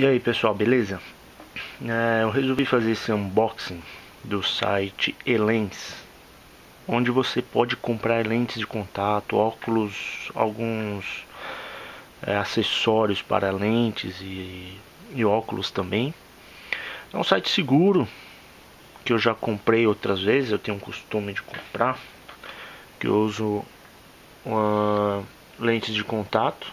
E aí pessoal, beleza? Eu resolvi fazer esse unboxing do site Elens, onde você pode comprar lentes de contato, óculos, alguns acessórios para lentes e óculos também. É um site seguro, que eu já comprei outras vezes, eu tenho um costume de comprar, que eu uso lentes de contato.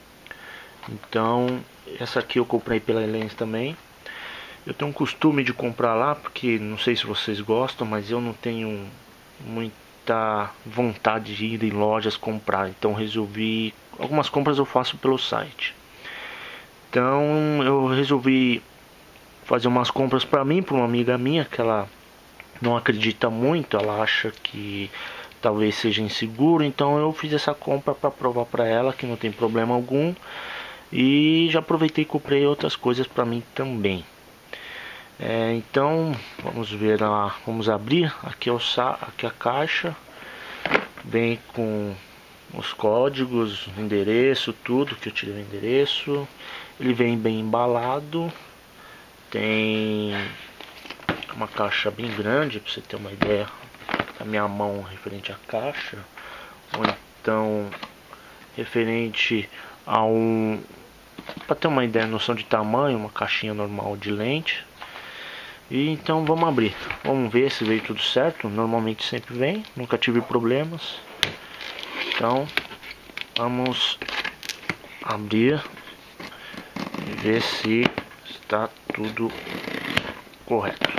Então essa aqui eu comprei pela Elens também. Eu tenho um costume de comprar lá, porque não sei se vocês gostam, mas eu não tenho muita vontade de ir em lojas comprar. Então resolvi, algumas compras eu faço pelo site. Então eu resolvi fazer umas compras para mim, para uma amiga minha, que ela não acredita muito, ela acha que talvez seja inseguro. Então eu fiz essa compra para provar para ela que não tem problema algum. E já aproveitei e comprei outras coisas para mim também. Então vamos ver lá, vamos abrir aqui, aqui a caixa, vem com os códigos, endereço, tudo que eu tirei o endereço. Ele vem bem embalado, tem uma caixa bem grande para você ter uma ideia da minha mão referente à caixa, ou então referente a para ter uma ideia, noção de tamanho, uma caixinha normal de lente. E então vamos abrir, vamos ver se veio tudo certo. Normalmente sempre vem, nunca tive problemas. Então vamos abrir e ver se está tudo correto.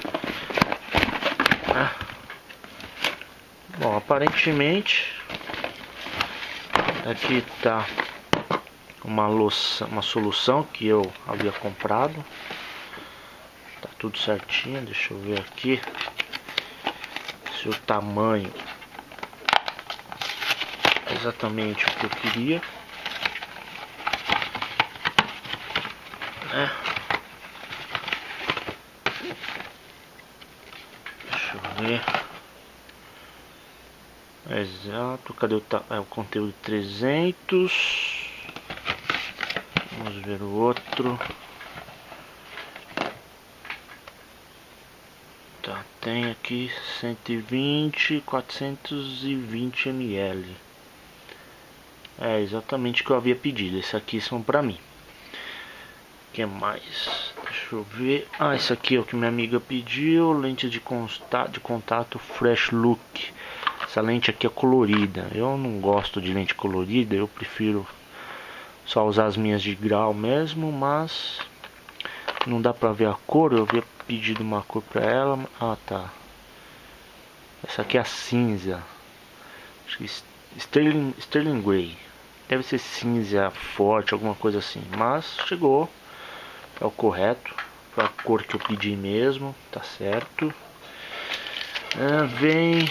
Bom, aparentemente aqui está uma solução que eu havia comprado. Tá tudo certinho, deixa eu ver aqui se o tamanho é exatamente o que eu queria. Deixa eu ver. Exato, cadê o conteúdo 300? Vamos ver o outro. Tá, tem aqui 120, 420 ml. É exatamente o que eu havia pedido. Esse aqui são pra mim. O que mais? Deixa eu ver. Esse aqui é o que minha amiga pediu. Lente de contato Fresh Look. Essa lente aqui é colorida. Eu não gosto de lente colorida. Eu prefiro só usar as minhas de grau mesmo. Mas não dá pra ver a cor. Eu havia pedido uma cor pra ela. Tá. Essa aqui é a cinza. Acho que Sterling Grey. Deve ser cinza forte, alguma coisa assim. Mas chegou. É o correto. Foi a cor que eu pedi mesmo. Tá certo. Vem.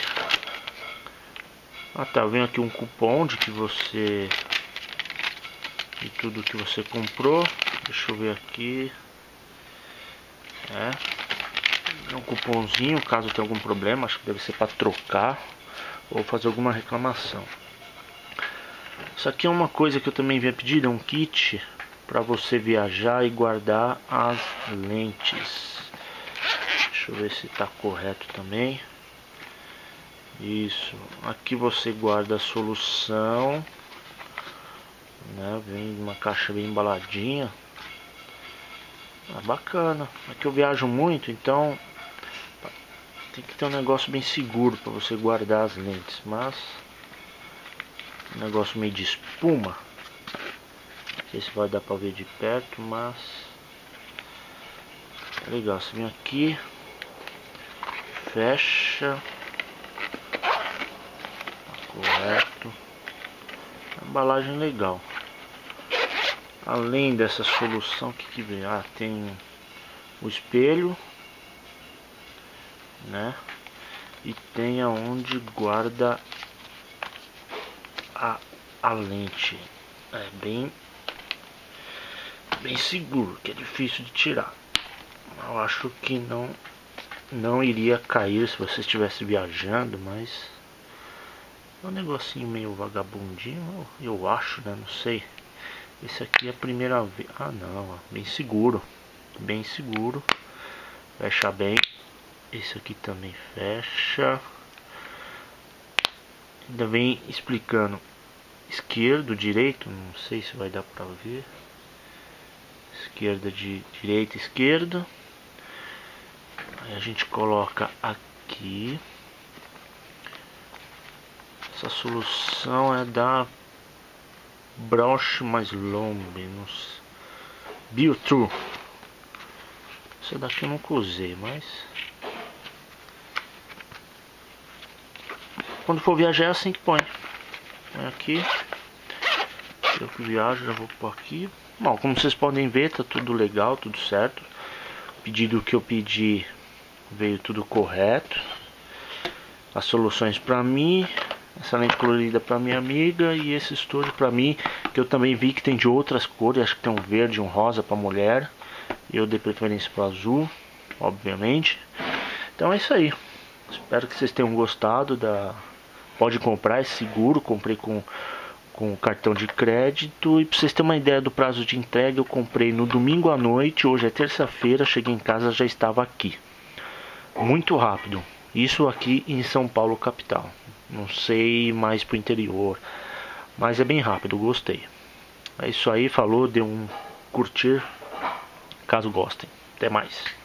Vem aqui um cupom de que você. De tudo que você comprou. Deixa eu ver aqui. Um cupomzinho caso tenha algum problema. Acho que deve ser para trocar ou fazer alguma reclamação. Isso aqui é uma coisa que eu também havia pedido, é um kit para você viajar e guardar as lentes. Deixa eu ver se está correto também. Isso, aqui você guarda a solução, né? Vem uma caixa bem embaladinha. Bacana. Aqui eu viajo muito, então tem que ter um negócio bem seguro para você guardar as lentes, mas um negócio meio de espuma. Não sei se vai dar para ver de perto, mas é legal. Você vem aqui, fecha, correto. Embalagem legal. Além dessa solução, o que vem? Tem o espelho, né? E tem aonde guarda a lente. É bem seguro, que é difícil de tirar. Eu acho que não iria cair se você estivesse viajando, mas é um negocinho meio vagabundinho, eu acho, né? Não sei. Esse aqui é a primeira vez. Ah não, ó, bem seguro. Bem seguro. Fecha bem. Esse aqui também fecha. Ainda vem explicando esquerdo, direito. Não sei se vai dar pra ver. Esquerda, direita, esquerda. Aí a gente coloca aqui. Essa solução é da Bausch mais Lombe, Biotrue. Essa daqui eu nunca usei, mas quando for viajar é assim que põe. Põe aqui. Eu que viajo já vou pôr aqui. Bom, como vocês podem ver, tá tudo legal, tudo certo. O pedido que eu pedi veio tudo correto. As soluções para mim, essa lente colorida para minha amiga e esse estojo para mim, que eu também vi que tem de outras cores, acho que tem um verde, um rosa para mulher. Eu dei preferência para azul, obviamente. Então é isso aí. Espero que vocês tenham gostado da. Pode comprar, é seguro, comprei com cartão de crédito. E para vocês terem uma ideia do prazo de entrega, eu comprei no domingo à noite, hoje é terça-feira, cheguei em casa, já estava aqui. Muito rápido. Isso aqui em São Paulo, capital. Não sei mais pro interior, mas é bem rápido, gostei. É isso aí, falou, dê um curtir, caso gostem. Até mais.